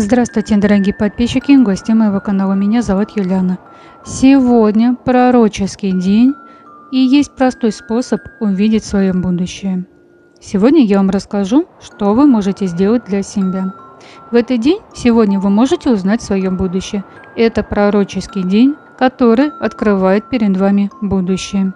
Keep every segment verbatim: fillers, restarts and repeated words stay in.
Здравствуйте, дорогие подписчики и гости моего канала. Меня зовут Юлиана. Сегодня пророческий день, и есть простой способ увидеть свое будущее. Сегодня я вам расскажу, что вы можете сделать для себя. В этот день, сегодня, вы можете узнать свое будущее. Это пророческий день, который открывает перед вами будущее.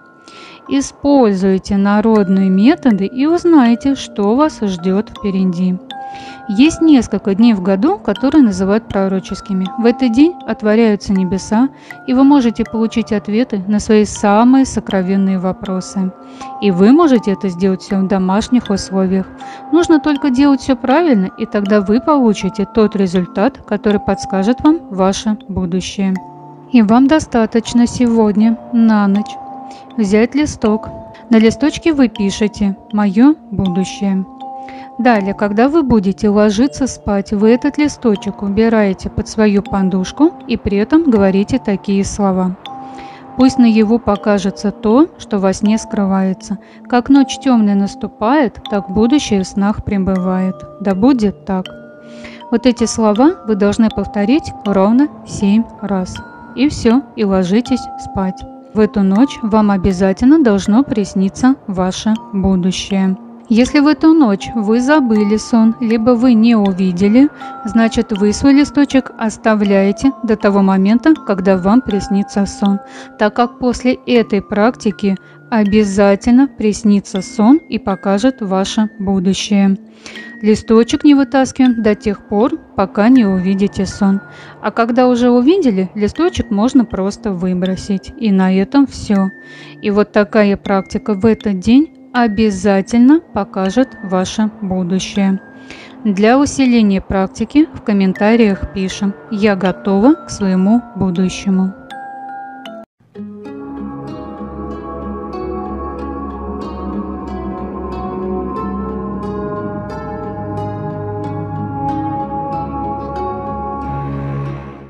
Используйте народные методы и узнаете, что вас ждет впереди. Есть несколько дней в году, которые называют пророческими. В этот день отворяются небеса, и вы можете получить ответы на свои самые сокровенные вопросы. И вы можете это сделать все в домашних условиях. Нужно только делать все правильно, и тогда вы получите тот результат, который подскажет вам ваше будущее. И вам достаточно сегодня на ночь взять листок. На листочке вы пишете «Мое будущее». Далее, когда вы будете ложиться спать, вы этот листочек убираете под свою подушку и при этом говорите такие слова. Пусть наяву покажется то, что во сне скрывается. Как ночь темная наступает, так будущее в снах пребывает. Да будет так. Вот эти слова вы должны повторить ровно семь раз. И все, и ложитесь спать. В эту ночь вам обязательно должно присниться ваше будущее. Если в эту ночь вы забыли сон, либо вы не увидели, значит вы свой листочек оставляете до того момента, когда вам приснится сон, так как после этой практики обязательно приснится сон и покажет ваше будущее. Листочек не вытаскиваем до тех пор, пока не увидите сон. А когда уже увидели, листочек можно просто выбросить. И на этом все. И вот такая практика в этот день обязательно покажет ваше будущее. Для усиления практики в комментариях пишем «Я готова к своему будущему».